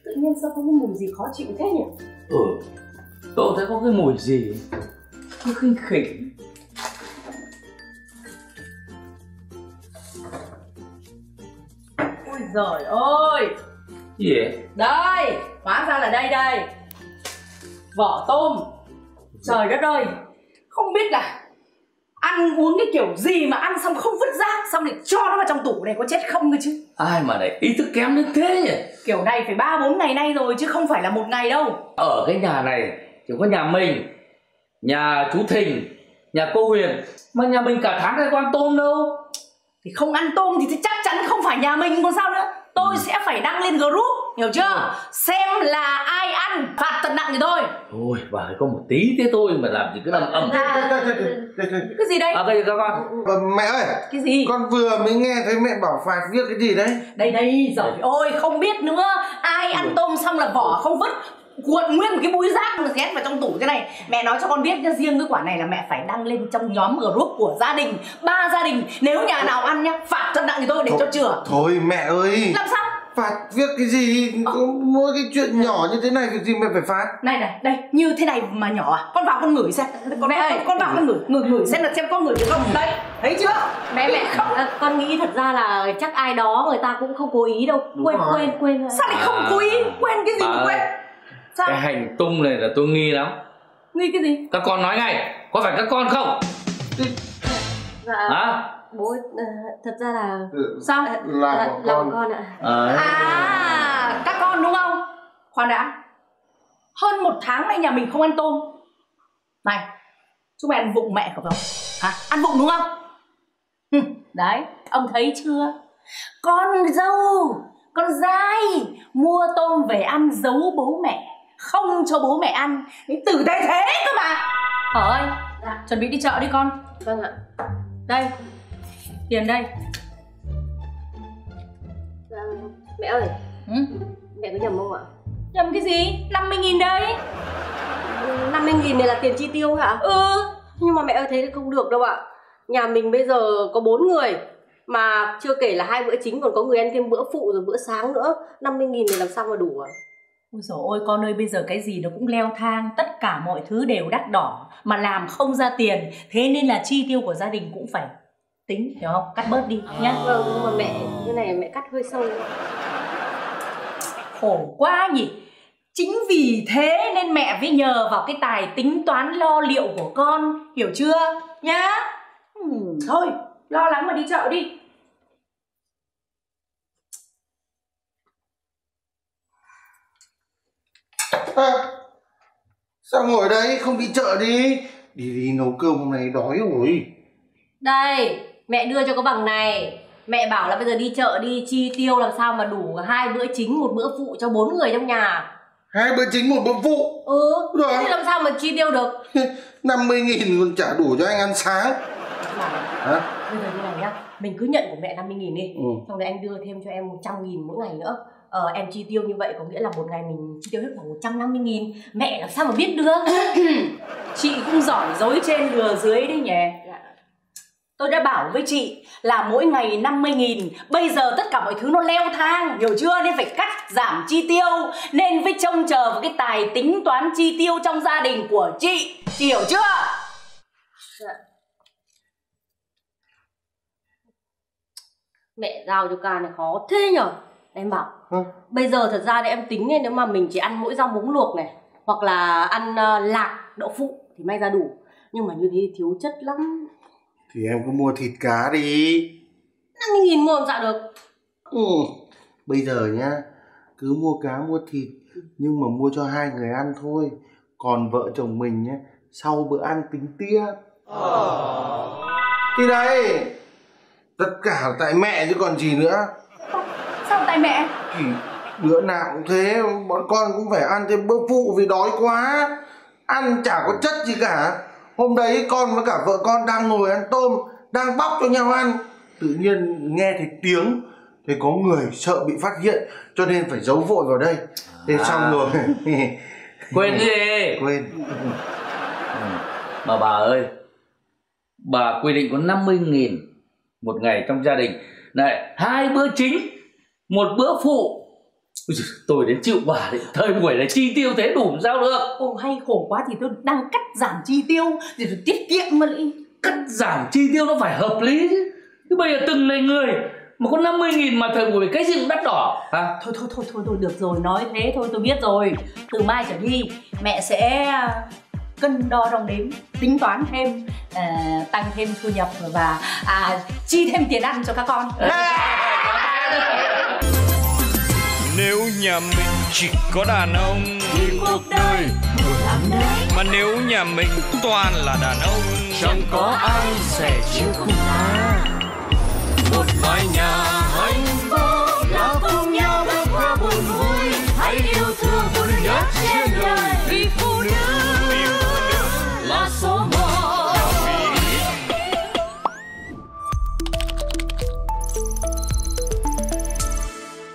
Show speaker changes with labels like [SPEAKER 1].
[SPEAKER 1] Tự nhiên sao có cái mùi gì khó chịu thế nhỉ?
[SPEAKER 2] Tôi thấy có cái mùi gì nó khinh khỉnh.
[SPEAKER 1] Ôi giời ơi!
[SPEAKER 2] Gì vậy?
[SPEAKER 1] Đây, hóa ra là đây. Vỏ tôm. Trời đất ơi, không biết là ăn uống cái kiểu gì mà ăn xong không vứt rác, xong để cho nó vào trong tủ này có chết không cơ chứ.
[SPEAKER 2] Ai mà lại ý thức kém đến thế nhỉ?
[SPEAKER 1] Kiểu này phải 3-4 ngày nay rồi chứ không phải là 1 ngày đâu.
[SPEAKER 2] Ở cái nhà này chỉ có nhà mình, nhà chú Thình, nhà cô Huyền, mà nhà mình cả tháng hay có ăn tôm đâu.
[SPEAKER 1] Thì không ăn tôm thì chắc chắn không phải nhà mình còn sao nữa. Tôi sẽ phải đăng lên group, hiểu chưa? Xem là ai ăn, phạt thật nặng thì thôi.
[SPEAKER 2] Ôi, bà ấy có một tí thế thôi mà làm gì cứ ầm ầm.
[SPEAKER 1] Cái gì đây?
[SPEAKER 2] Cái gì các con?
[SPEAKER 3] Mẹ ơi,
[SPEAKER 1] cái gì?
[SPEAKER 3] Con vừa mới nghe thấy mẹ bảo phạt viết cái gì đấy.
[SPEAKER 1] Đây, giời ơi, không biết nữa. Ai ăn tôm xong là vỏ không vứt, cuộn nguyên một cái búi rác mà nhét vào trong tủ thế này. Mẹ nói cho con biết nhá, riêng cái quả này là mẹ phải đăng lên trong nhóm group của gia đình, 3 gia đình. Nếu nhà nào ăn nhá, phạt thật nặng thì thôi để cho chữa.
[SPEAKER 3] Thôi mẹ ơi,
[SPEAKER 1] làm sao?
[SPEAKER 3] Phạt viết cái gì? Mỗi cái chuyện nhỏ như thế này việc gì mẹ phải phạt?
[SPEAKER 1] Này, đây, như thế này mà nhỏ à? Con vào con ngửi xem. Mẹ ơi, con vào con ngửi xem là xem con ngửi được không? Đấy, thấy chưa?
[SPEAKER 4] Mẹ không. Con nghĩ thật ra là chắc ai đó người ta cũng không cố ý đâu. Quên.
[SPEAKER 1] Sao lại không cố ý? Quên cái gì mà quên? Sao?
[SPEAKER 2] Cái hành tung này là tôi nghi lắm.
[SPEAKER 1] Nghi cái gì?
[SPEAKER 2] Các con nói ngay, có phải các con không?
[SPEAKER 4] Dạ.
[SPEAKER 2] Hả?
[SPEAKER 4] Bố, thật ra là...
[SPEAKER 1] Sao?
[SPEAKER 4] Là con ạ.
[SPEAKER 1] Các con đúng không? Khoan đã. Hơn 1 tháng nay nhà mình không ăn tôm. Này, chúng mày ăn vụng mẹ không? Hả? Ăn vụng đúng không? Đấy, ông thấy chưa? Con dâu, con dai mua tôm về ăn giấu bố mẹ, không cho bố mẹ ăn. Tử tế thế cơ mà. Ơi, chuẩn bị đi chợ đi con.
[SPEAKER 4] Vâng ạ.
[SPEAKER 1] Đây, tiền đây.
[SPEAKER 4] Mẹ ơi, mẹ có nhầm không ạ?
[SPEAKER 1] Nhầm cái gì? 50.000 đây.
[SPEAKER 4] 50.000 này là tiền chi tiêu hả? Nhưng mà mẹ ơi, thế không được đâu ạ. Nhà mình bây giờ có 4 người, mà chưa kể là 2 bữa chính còn có người ăn thêm bữa phụ rồi bữa sáng nữa. 50.000 này làm sao mà đủ ạ?
[SPEAKER 1] Ôi dồi ôi con ơi, bây giờ cái gì nó cũng leo thang, tất cả mọi thứ đều đắt đỏ, mà làm không ra tiền. Thế nên là chi tiêu của gia đình cũng phải tính, hiểu không? Cắt bớt đi nhá.
[SPEAKER 4] Vâng, nhưng mà mẹ, cái này mẹ cắt hơi sâu.
[SPEAKER 1] Khổ quá nhỉ. Chính vì thế nên mẹ mới nhờ vào cái tài tính toán lo liệu của con, hiểu chưa? Nhá. Thôi, lo lắng mà đi chợ đi.
[SPEAKER 3] Sao ngồi đấy không đi chợ đi? Đi nấu cơm hôm nay đói rồi.
[SPEAKER 4] Đây, mẹ đưa cho có bằng này. Mẹ bảo là bây giờ đi chợ đi chi tiêu làm sao mà đủ 2 bữa chính 1 bữa phụ cho 4 người trong nhà.
[SPEAKER 3] 2 bữa chính 1 bữa phụ?
[SPEAKER 4] Rồi. Thế làm sao mà chi tiêu được?
[SPEAKER 3] 50.000 còn chả đủ cho anh ăn sáng.
[SPEAKER 4] Hả? Bây giờ như này nhá, mình cứ nhận của mẹ 50.000 đi. Xong rồi anh đưa thêm cho em 100.000 mỗi ngày nữa. Em chi tiêu như vậy có nghĩa là một ngày mình chi tiêu hết khoảng 150.000. Mẹ làm sao mà biết được?
[SPEAKER 1] Chị cũng giỏi dối trên lừa dưới đấy nhỉ. Tôi đã bảo với chị là mỗi ngày 50.000. Bây giờ tất cả mọi thứ nó leo thang, hiểu chưa? Nên phải cắt giảm chi tiêu. Nên phải trông chờ vào cái tài tính toán chi tiêu trong gia đình của chị. Chị hiểu chưa?
[SPEAKER 4] Dạ. Mẹ giao cho ca này khó thế nhở. Em bảo bây giờ thật ra thì em tính nên nếu mà mình chỉ ăn mỗi rau muống luộc này, hoặc là ăn lạc, đậu phụ thì may ra đủ. Nhưng mà như thế thì thiếu chất lắm.
[SPEAKER 3] Thì em cứ mua thịt cá đi.
[SPEAKER 4] 50.000 mua làm sao được.
[SPEAKER 3] Bây giờ nhá, cứ mua cá mua thịt, nhưng mà mua cho 2 người ăn thôi. Còn vợ chồng mình nhé, sau bữa ăn tính tiếp. Thì đây, tất cả là tại mẹ chứ còn gì nữa.
[SPEAKER 1] Sao tại mẹ?
[SPEAKER 3] Thì bữa nào cũng thế, bọn con cũng phải ăn thêm bữa phụ vì đói quá. Ăn chả có chất gì cả. Hôm đấy con với cả vợ con đang ngồi ăn tôm, đang bóc cho nhau ăn, tự nhiên nghe thấy tiếng, thế có người sợ bị phát hiện cho nên phải giấu vội vào đây. Thế xong rồi
[SPEAKER 2] quên gì?
[SPEAKER 3] Quên.
[SPEAKER 2] Mà bà ơi, bà quy định có 50.000 một ngày trong gia đình này, 2 bữa chính 1 bữa phụ, Ôi giời, tôi đến chịu quả đấy. Thời buổi này chi tiêu thế đủ làm sao được.
[SPEAKER 1] Ồ hay khổ quá thì tôi đang cắt giảm chi tiêu để rồi tiết kiệm mà lại.
[SPEAKER 2] Cắt giảm chi tiêu nó phải hợp lý chứ. Chứ bây giờ từng này người mà có 50.000 mà thời buổi cái gì cũng đắt đỏ à?
[SPEAKER 1] Thôi được rồi, nói thế thôi tôi biết rồi. Từ mai trở đi mẹ sẽ cân đo đong đếm, tính toán thêm, tăng thêm thu nhập và chi thêm tiền ăn cho các con.
[SPEAKER 5] Nếu nhà mình chỉ có đàn ông
[SPEAKER 1] Thì cuộc đời buồn lắm đấy.
[SPEAKER 5] mà nếu nhà mình toàn là đàn ông
[SPEAKER 6] chẳng có ai sẻ chia cùng ta.
[SPEAKER 5] một mái nhà